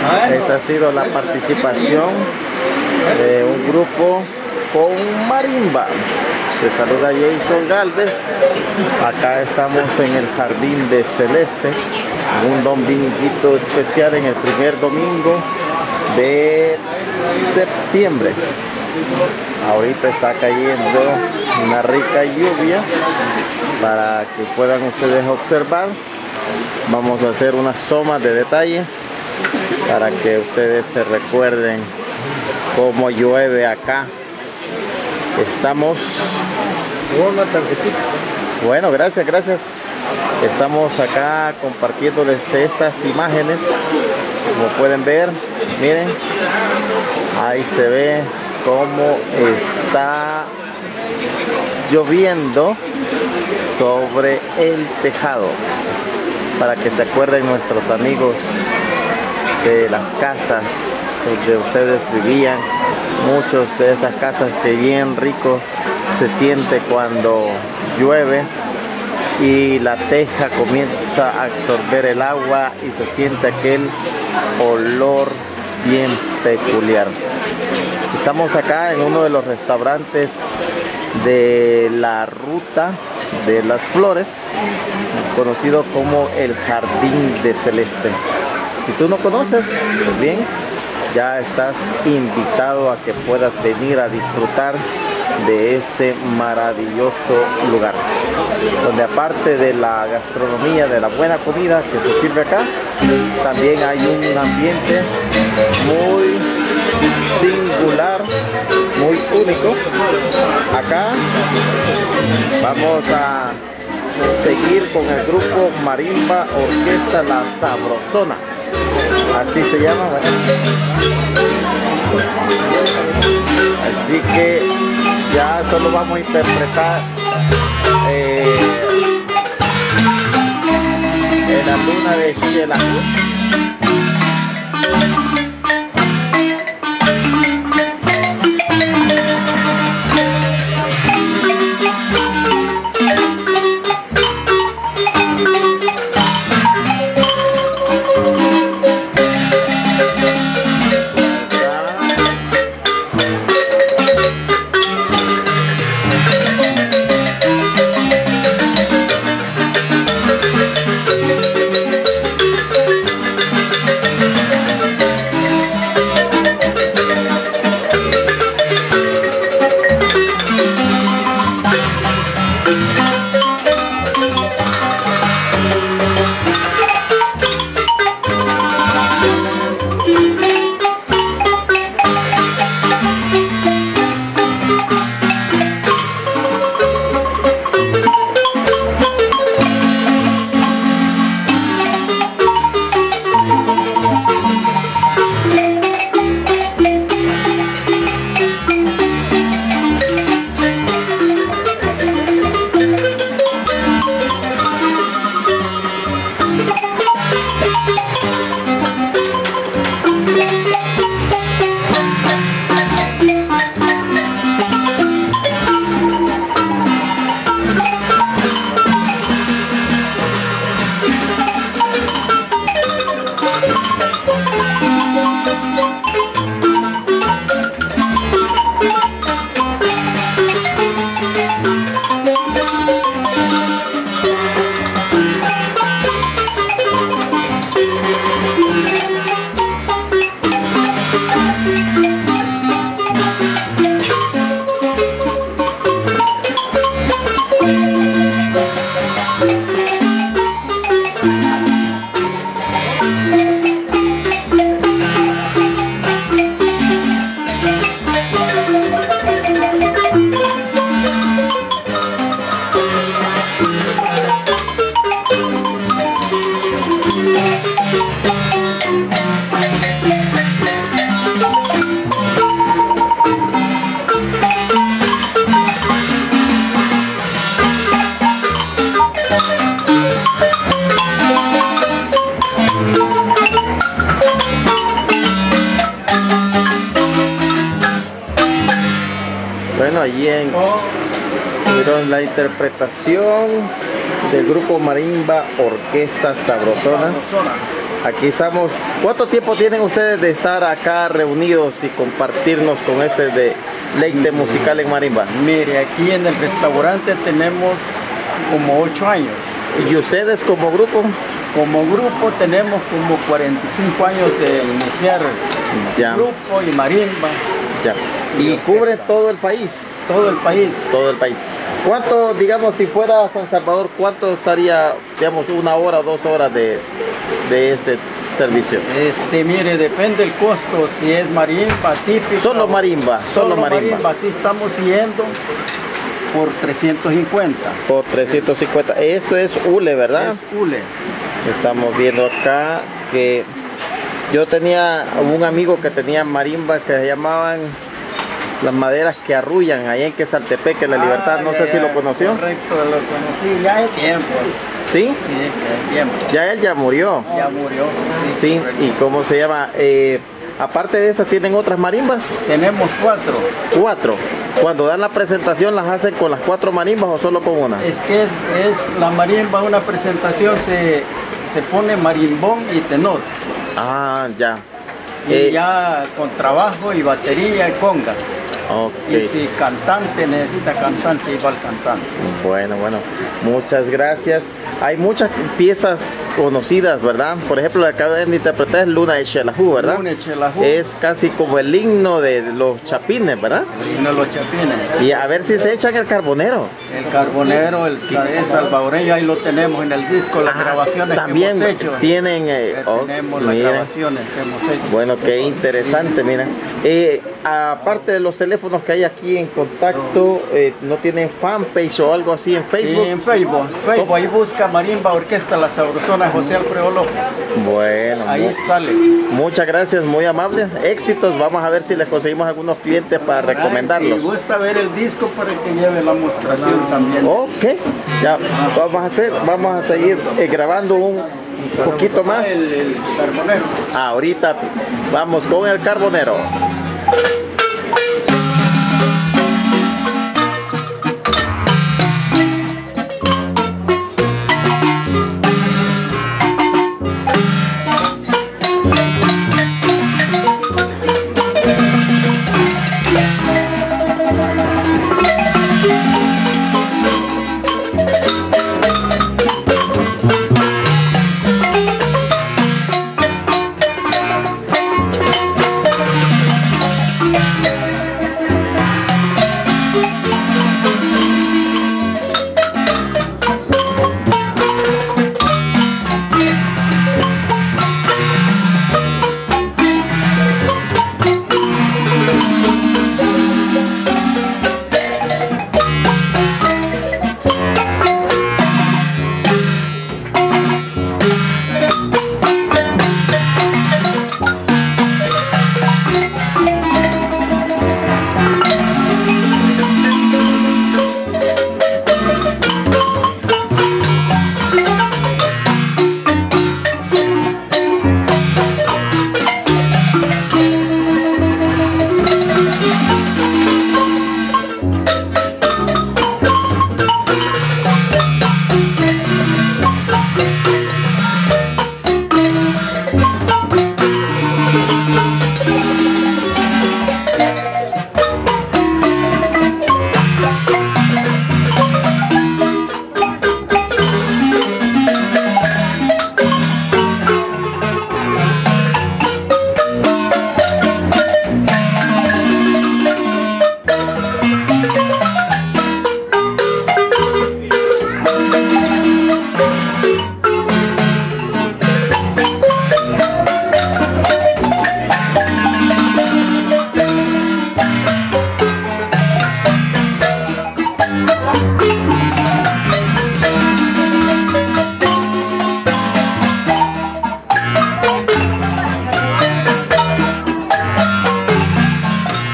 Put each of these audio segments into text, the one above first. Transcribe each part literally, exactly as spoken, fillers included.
Esta ha sido la participación de un grupo con marimba. Te saluda Jason Galvez. Acá estamos en el Jardín de Celeste, un dominguito especial en el primer domingo de septiembre. Ahorita está cayendo una rica lluvia para que puedan ustedes observar. Vamos a hacer unas tomas de detalle para que ustedes se recuerden cómo llueve acá. Estamos... Una tarjetita. Bueno, gracias, gracias. Estamos acá compartiéndoles estas imágenes. Como pueden ver, miren, ahí se ve cómo está lloviendo sobre el tejado, para que se acuerden nuestros amigos de las casas donde ustedes vivían. Muchos de esas casas que bien rico se siente cuando llueve y la teja comienza a absorber el agua y se siente aquel olor bien peculiar. Estamos acá en uno de los restaurantes de la Ruta de las Flores, conocido como el Jardín de Celeste. Si tú no conoces, pues bien, ya estás invitado a que puedas venir a disfrutar de este maravilloso lugar, donde aparte de la gastronomía, de la buena comida que se sirve acá, también hay un ambiente muy singular, muy único. Acá vamos a seguir con el grupo Marimba Orquesta La Sabrosona, así se llama, ¿verdad? Así que ya solo vamos a interpretar eh, en la luna de Xelajú. Bueno, allí en, vieron la interpretación del grupo Marimba Orquesta Sabrosona. Aquí estamos. ¿Cuánto tiempo tienen ustedes de estar acá reunidos y compartirnos con este de Leite Musical en Marimba? Mire, aquí en el restaurante tenemos como ocho años. ¿Y ustedes como grupo? Como grupo tenemos como cuarenta y cinco años de iniciar ya. grupo y marimba. Ya. ¿Y cubre todo el país? Todo el país. Todo el país. ¿Cuánto, digamos, si fuera a San Salvador, cuánto estaría, digamos, una hora o dos horas de, de ese servicio? Este, mire, depende el costo, si es marimba, típico. Solo marimba, solo, solo marimba. marimba. Sí estamos yendo por trescientos cincuenta. Por trescientos cincuenta. Esto es hule, ¿verdad? Es hule. Estamos viendo acá que yo tenía un amigo que tenía marimba que se llamaban las maderas que arrullan, allá en Quesaltepeque, La Libertad, ah, no sé si lo conoció. Correcto, lo conocí, ya hay tiempo. ¿Sí? Sí, ya hay tiempo. Ya él ya murió. Ya murió. Sí, sí. ¿Y cómo se llama? Eh, aparte de esas, ¿tienen otras marimbas? Tenemos cuatro. Cuatro. Cuando dan la presentación, ¿las hacen con las cuatro marimbas o solo con una? Es que es, es la marimba, una presentación se, se pone marimbón y tenor. Ah, ya. Y eh, ya con trabajo y batería y congas. Okay. Y si cantante necesita cantante, igual cantante. Bueno, bueno, muchas gracias. Hay muchas piezas conocidas, ¿verdad? Por ejemplo, la que acaban de interpretar es Luna de Xelajú, ¿verdad? Luna de Xelajú. Es casi como el himno de los chapines, ¿verdad? El himno de los chapines. Y a ver si se echan el carbonero. El carbonero, el, el salvadoreño, ahí lo tenemos en el disco, las ah, grabaciones también que hemos hecho. Tienen, eh, eh, oh, tenemos las grabaciones que hemos hecho. Bueno, qué interesante, mira. Eh, aparte de los teléfonos que hay aquí en contacto, eh, ¿no tienen fanpage o algo así en Facebook? Sí, en Facebook. Facebook. Ahí busca Marimba Orquesta La Sabrosona José Alfredo López. Bueno, ahí muy, sale. Muchas gracias, muy amables. Éxitos. Vamos a ver si les conseguimos algunos clientes para Ay, recomendarlos. Si gusta ver el disco para que lleve la mostración no. también. Ok, ya vamos a hacer, vamos a seguir eh, grabando un poquito más. El, el carbonero. Ah, ahorita vamos con el carbonero.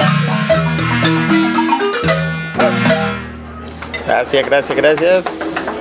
Gracias, gracias, gracias.